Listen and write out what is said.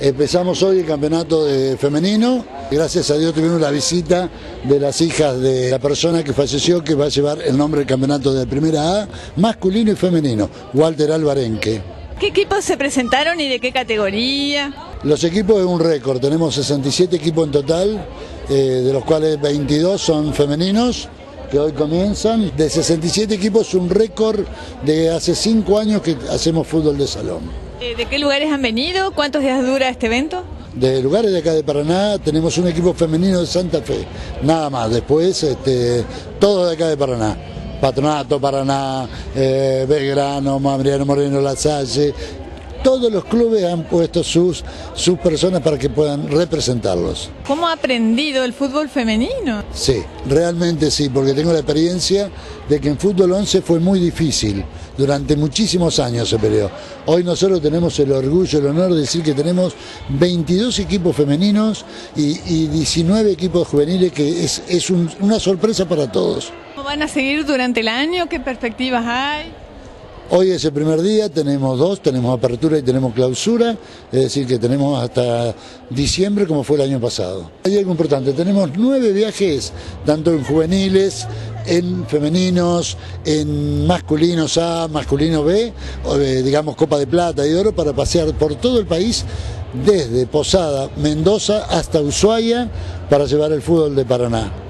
Empezamos hoy el campeonato femenino. Gracias a Dios tuvimos la visita de las hijas de la persona que falleció, que va a llevar el nombre del campeonato de Primera A, masculino y femenino, Walter Alvarenque. ¿Qué equipos se presentaron y de qué categoría? Los equipos es un récord, tenemos 67 equipos en total, de los cuales 22 son femeninos, que hoy comienzan. De 67 equipos, un récord de hace 5 años que hacemos fútbol de salón. ¿De qué lugares han venido? ¿Cuántos días dura este evento? De lugares de acá de Paraná tenemos un equipo femenino de Santa Fe, nada más. Después todos de acá de Paraná, Patronato, Paraná, Belgrano, Mariano Moreno, La Salle. Todos los clubes han puesto sus personas para que puedan representarlos. ¿Cómo ha aprendido el fútbol femenino? Sí, realmente sí, porque tengo la experiencia de que en fútbol 11 fue muy difícil. Durante muchísimos años se peleó. Hoy nosotros tenemos el orgullo, el honor de decir que tenemos 22 equipos femeninos y 19 equipos juveniles, que es una sorpresa para todos. ¿Cómo van a seguir durante el año? ¿Qué perspectivas hay? Hoy es el primer día, tenemos dos, tenemos apertura y tenemos clausura, es decir que tenemos hasta diciembre como fue el año pasado. Hay algo importante, tenemos 9 viajes, tanto en juveniles, en femeninos, en masculinos A, masculino B, digamos Copa de Plata y Oro, para pasear por todo el país, desde Posada, Mendoza hasta Ushuaia, para llevar el fútbol de Paraná.